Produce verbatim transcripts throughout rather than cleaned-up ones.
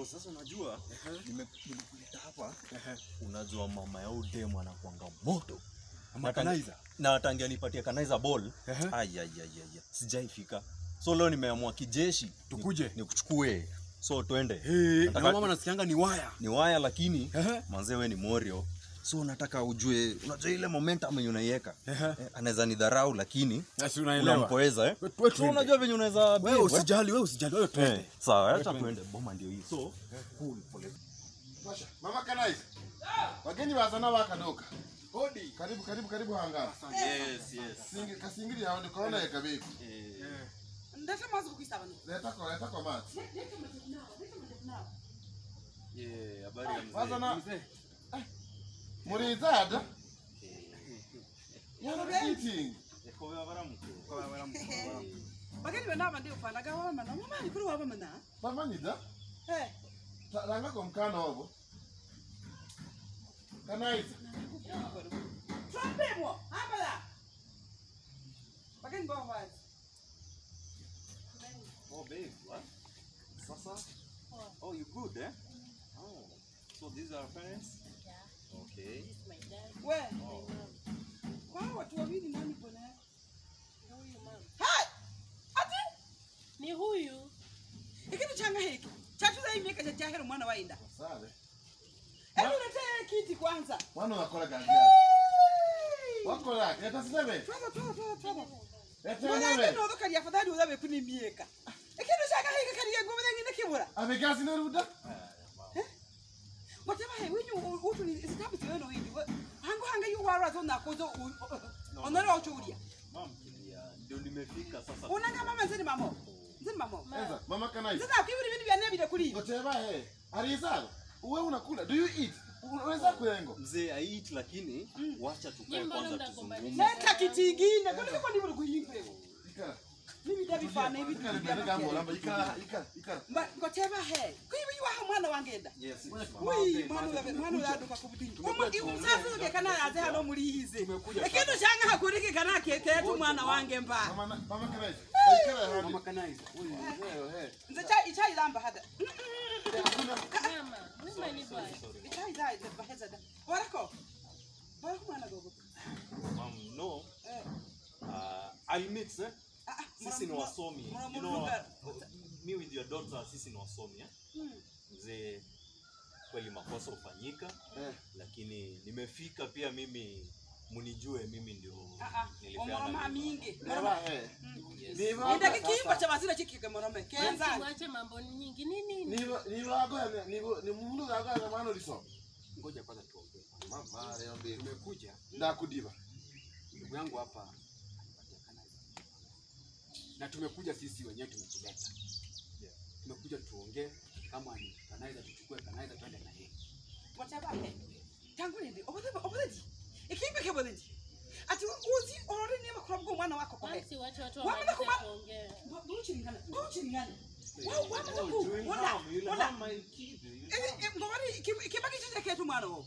Oh, sasa unajua nimekuleta hapa. Unajua mama ya udemu anakuanga moto. Mama Kanaiza. Na atangia nipatie Kanaiza ball. Ai ai ai ai. Sijaifika. So leo nimeamua kijeshi tukuje nikuchukue. So twende. Hey, na mama nasikianga ni waya. Ni waya lakini manze wewe ni Morio. So nataka ujue, unajua ile momentum yenye unaiweka. Eh, anaweza nidharau lakini si unaelewa. Unampoeza eh. So unajua venye unaweza wewe usijali, wewe usijali, wewe twende. Sawa, acha twende. Boma ndio hii. So, cool pole. Masha, mama Kanaiza. Wageni wazana wakadoka. Hodi, karibu karibu karibu hangara. Yes, yes. Singi kasingiri hao ndiko na yakabeku. Eh. Ndata mazu kukisaba ni. Leta kwa leta kwa mat. Leta mazu nao, leta mazu nao. Yeah, habari ya mzee. Wazana mzee. Murizada? You're eating. Eko ya baramuko. Kwa baramuko. Bageni bana bandi ufana ga wama na mama ni kuri waba mana. Mama nida? Eh. Ranga kwa mkano wabo. Kanaiza. Trompe mo, amala. Bageni bo wazi. Oh babe, what? Sasa? Oh, you good eh? Oh. So these are parents? Yeah. Okay. This is my dad. Where? Oh. Wao watu wawili nani bwana? Huyu mama. Hai! Ati? Ni huyu. Ikitu changa hiki. Chachu za imeka cha jahero mwana wainda. Sabe. Hebu leta kiti kwanza. Wana wakora gari. Wakora, leta sibebe. Twaba twaba twaba twaba. Leta Mwana sibebe. ndo kali afadhali uzabe kuni mieka. Ikitu changa hiki kali ya ngome ngine kibura. Amegasi na ruda? Whatever he when you utu ni sitabu tiweno hivi. Hango hanga yu wara zo na kozo onara ochuria. Mom, ndio nimefika sasa. Unanga mama nzeni mamo. Nzeni mamo. Eza, mama Kanaiza. Sasa kibiri bindi bya nebi de kuri. Ngoteba he. Arizalo. Wewe unakula. Do you eat? Unaweza kuengo. Mzee I eat lakini wacha tukae kwanza tuzungumze. Leta kiti kingine. Kwani kwa nini kuyipe? Ikara. Mimi dabi fana hivi Ikara bende gambo lamba ikara ikara ikara. Mba ngoteba he. Kuyibi wa mwana wangenda. Yes. Ui mwana ule mwana ule aduka kubudingi. Omo imsafu ke kana aze hano muri hize. Ekintu changa hakuriki kana keke tu mwana wange mba. Mama mama Kanaiza. Ikara hadi. Mama Kanaiza. Wewe he. Nze chai ichai lamba hada. Mama, where's my new boy? Ichai dai de baheza da. Warako. Warako mwana gogo. Mom, no. Eh. Uh, I'll mix eh. Sisi ni wasomi. You know, me with your daughter sisi ni wasomi eh. Mzee kweli makosa ufanyika eh, lakini nimefika pia mimi munijue mimi ndio nilipeana. Mama mingi. Baba eh. Niva. Ndio kikiimba cha mazina chiki morome. Kenza. Mwache mambo nyingi nini? Niva niva ago nivo ni mundu ago na mano liso. Ngoja kwanza tuongee. Mama leo mbele umekuja na kudiva. Ndugu yangu hapa anipatia Kanaiza. Na tumekuja sisi wenyewe tumekuleta. Yeah. Tumekuja tuongee kama ni Kanaiza tuchukue Kanaiza twende na yeye. Whatever he. Tangu ndio obodhe obodhe. Ikimbe ke bodhe. Ati uzi orore ni makura bwo mwana wako kwa he. Basi wacha watu waongee. Buchi ngana. Buchi ngana. Wao wama ku. Wala. Wala my kid. Eh ngomari kibaki chije ketu mwana wo.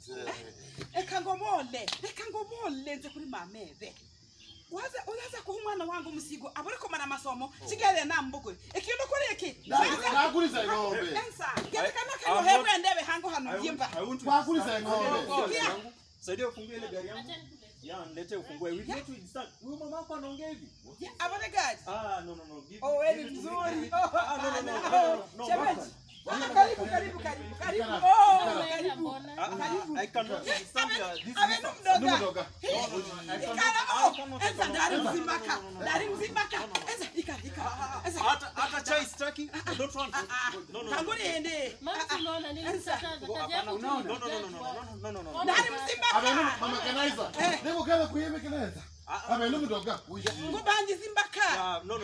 Ekangomole. Ekangomole nze kuri mamebe. Waza unaza ko umwana wangu musigo abariko mana masomo sigale na mbugo ekindo kore eki nakuliza ngombe ensa kelekana kano hewe ndebe hango hanu yimba nakuliza ngombe saidia ufungue ile gari yangu ya nilete ufungue we need to install huyu mama wako anaongea hivi abone gari ah no no no give oh wewe mzuri ah no no no no shemeji karibu karibu karibu karibu oh karibu karibu I cannot understand this avenu mdoga mdoga ikara oh ensa dari mzimaka dari mzimaka ensa ikara ikara ensa hata hata chai staki I don't want no no tangu niende mama unaona nini sasa tatajabu no no no no no no no dari mzimaka avenu mama Kanaiza niko kama kuibe Kanaiza avenu mdoga ngubanji zimbaka no no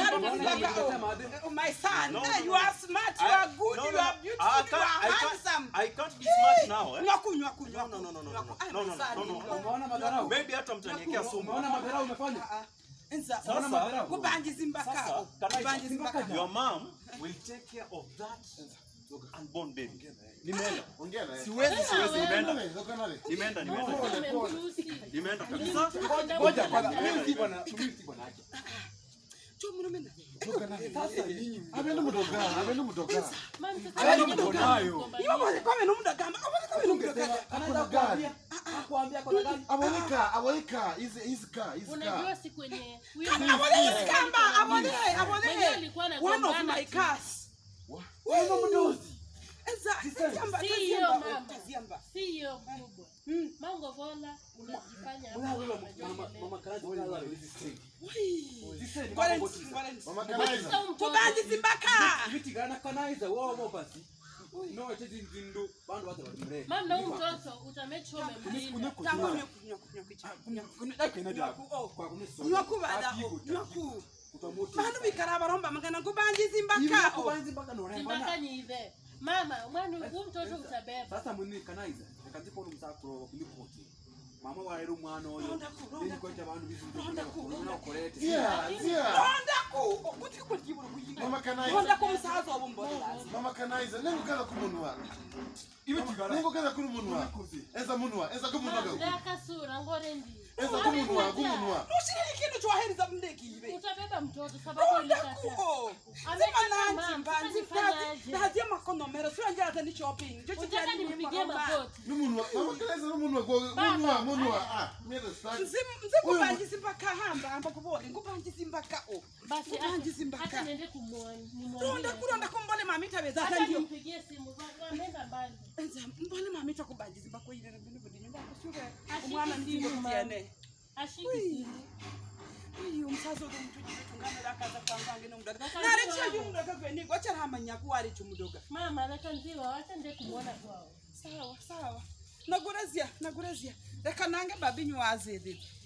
oh my son you are smart you are good you are beautiful you are handsome I can't be smart now eh nyakunywa kunywa no no no no no no no umeona madharau maybe hata mtaniwekea sumu umeona madharau umefanya enza sasa ngubanji zimbaka ngubanji zimbaka your mom will take care of that unborn baby nimeenda ongea naye siwezi siwezi nimeenda nimeenda nimeenda nimeenda nimeenda kabisa ngoja kwanza mimi si bwana mimi si bwana yake cho muno mena Doka na sasa nyinyi. Abende mudoga, abende mudoga. Mama Abende mudonayo. Iyo bale kwa mena mudoga, abale kwa mena mudoga. Anaanza kuambia, kuambia kwa gani? Aboneka, aboneka, hizi hizi ka, hizi unajua ka. si kwenye huyo Abale kamba, abale, mwenyewe abale. alikuwa One of anagombana my tu. cars. Wewe mdozi. Eza, taziamba, Si hiyo taziamba, mama. taziamba. Si hiyo kubwa. Mm. Mango vola unajifanya Wewe hapa. wewe unajua mama ile. mama kazi kala hizi straight. Wai. Sisi ni Ngwale, mambo tu. ngwale. Mama Kanaiza. Sasa mtoto. Kubanji simbaka. Viti gana kanaiza wao wao basi. No eti zindu bandu watu watimre. Mama na huyu mtoto utamake sure umemlinda. Tangu nyoku, nyoku, nyoku, nyoku. Nyoku inaja Oh. kwa kuneso. Nyoku bada, nyoku. Utamuti. Bandu bikara baromba magana kubanji simbaka. Hivi kubanzi mpaka ndo Simbaka unaenda. ni hive. Mama, mwana huyu mtoto utabeba. Sasa mwini kanaiza. Nikazipo ulu msakuro kulikoti. Mama wa eru mwana oyo. Ronda ku, ronda Ndi ku. kweta bandu bisu. Ronda ku, ronda ku. Kolete. Zia, zia. Ronda ku. Kuti kuti bulu kuyinga. Mama Kanaiza. Ronda ku musaza wabumbola. Mama Kanaiza, nengo kaza kumunwa. Iwe tigara. Nengo kaza kumunwa. Eza munwa, eza kumunwa. Ndaka sura ngorendi. Eza kumunwa, kumunwa. Ushiriki kintu chwaheriza mndeki ibe. Utabeba mtoto sababu Ronda ulikataa. ku. Ameka Sema nanti mama, mbanzi sasa nifanyaje? fati. Ndahatia makonomero. Sio njia hata ni shopping. Njo Utaka chitani ni nimpigie maromba. magoti. Numunwa, Mama Kanaiza numunwa kwa munwa, munwa. Ah, mimi staki. Nze kubanji simbaka hamba hamba kubole. Kubanji simbaka o. Basi Kubanji hata simbaka. niende kumuona. Ronda ku, ronda ku mbole mamita beza Hata hata ndio. nimpigie simu ameenda mbali. Enza mbole mamita kubanji simbako ile mbele mbele nyumba kusuka. Ashiki Umwana simu, ndimo mama. kutiane. Ashiki Ui. simu. Uyu umsazo ndo mtuji tungana rakaza kwangange nomudaga. Baka Nare nzwa. cyo yumudaga kweni kwacha hamanya kuwari cyumudoga. Mama leta nziwa wacha nde kumuona kwao. Sawa sawa. Nagurazia, nagurazia. Reka nange babi nywaze dedi.